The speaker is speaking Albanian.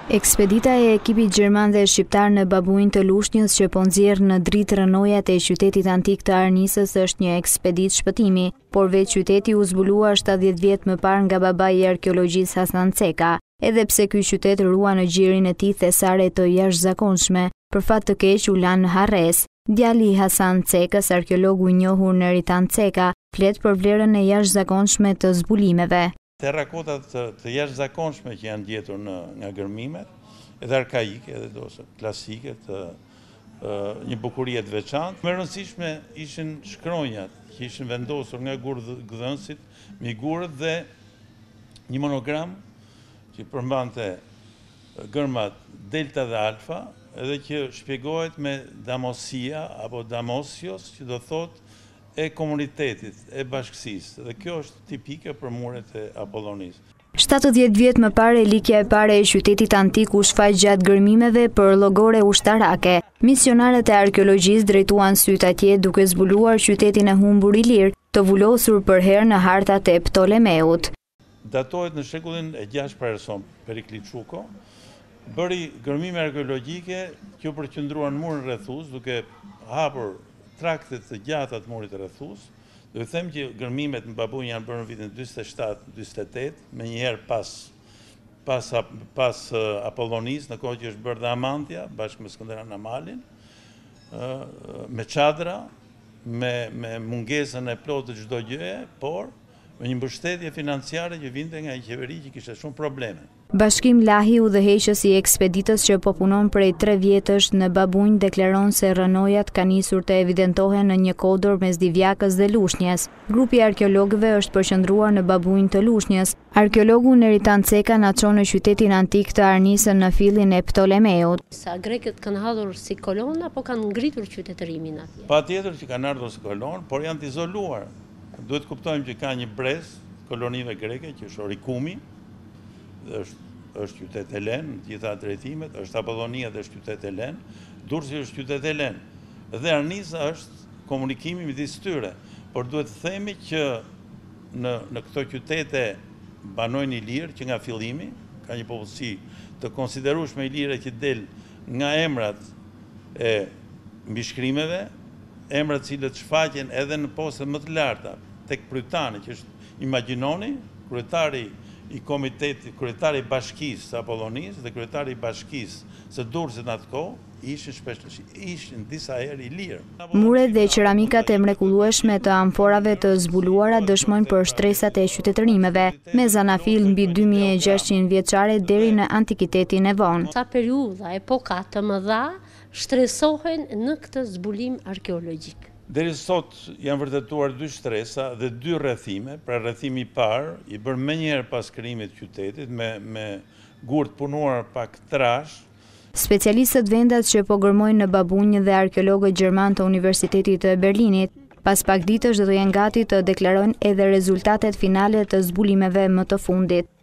Ekspedita e ekipit gjerman dhe shqiptar në babuin të Lushnjës që po nxjerr në dritë rënojat e qytetit antik të Arnisës është një ekspeditë shpëtimi, por vetë qyteti u zbulua 70 vjet më parë nga babai i arkeologjisë Hasan Ceka, edhe pse ky qytet rua në gjirin e tij thesare të jashtëzakonshme, për fat të keq u lan në harres. Djali i Hasan Cekës, arkeologu i njohur Neritan Ceka, flet për vlerën e jashtëzakonshme të zbulimeve. Terrakotat të jashtëzakonshme që janë gjetur nga gërmimet, edhe arkaike, edhe klasike, një bukuri të veçantë. Më rëndësishme ishin shkronjat që ishin vendosur nga gudhënësit, migurët dhe një monogram që përmbante gërmat delta dhe alfa, edhe që shpjegohet me damosia apo damosios, që do thotë e komunitetit, e bashkësisë, dhe kjo është tipike për muret e Apollonisë. 70 vjet më parë, likja e pare e qytetit antik u shfaq gjatë gërmimeve për llogore ushtarake. Misionarët e arkeologjisë drejtuan syt atje duke zbuluar qytetin e humbur i lirë, të vulosur për herë në hartat e Ptolemeut. Datohet në shekullin e 6 para.e. Periklit Shuko, bëri gërmime arkeologjike që u përqendruan në murin rrethus, duke hapur traktet të gjata të murit rrethus. Do të them që gërmimet në Babun janë bërë në vitin 47-48, me njëherë pas Apollonisë, në kohë që është bërë dhe Amantia, bashkë me Skënderan Amalin, me çadra, me mungesën e plotë të çdo gjëje, por me një mbështetje financiare që vinte nga një qeveri që kishte shumë probleme. Bashkim Lahi, udhëheqës i ekspeditës që po punon prej 3 vjetësh në Babunj, deklaron se rënojat ka nisur të evidentohen në një kodër mes Divjakës dhe Lushnjës. Grupi arkeologëve është përqendruar në Babunj të Lushnjës. Arkeologu Neritan Ceka na çon në qytetin antik të Arnisën në fillin e Ptolemeut. Sa grekët kanë ardhur si kolon apo kanë ngritur qytetërimin atje? Patjetër që kanë ardhur si kolon, por janë të izoluar. Duhet kuptojmë që ka një brez kolonive greke që është Orikumi, është qytet helen, në gjitha drejtimet, është Apollonia dhe është qytet helen, Durrësi është qytet helen, dhe Arnisa është komunikimi midis tyre. Por duhet të themi që në këto qytete banojnë i lirë që nga fillimi, ka një popullsi të konsiderueshme i lirë që del nga emrat e mbishkrimeve, emrat cilët shfaqen edhe në poste më të larta, tek Prytani, që është imagjinoni, kryetari i komitetit, kryetari i bashkisë së Apollonisë dhe kryetari i bashkisë së Durrësit në atë kohë, ishin disa herë i lirë. Muret dhe qeramikat e mrekullueshme të amforave të zbuluara dëshmojnë për shtresat e qytetërimeve, me zanafil mbi 2600 vjeçare deri në antikitetin e vonë. Sa periudha, epoka të mëdha shtresohen në këtë zbulim arkeologjik. Deri sot janë vërtetuar 2 shtresa dhe 2 rrethime. Pra rrethimi i parë i bërë menjëherë pas krijimit të qytetit me gurë të punuar pak trash. Specialistët vendas që po gërmojnë në Babunj dhe arkeologët gjerman të Universitetit të Berlinit, pas pak ditësh do të jenë gati të deklarojnë edhe rezultatet finale të zbulimeve më të fundit.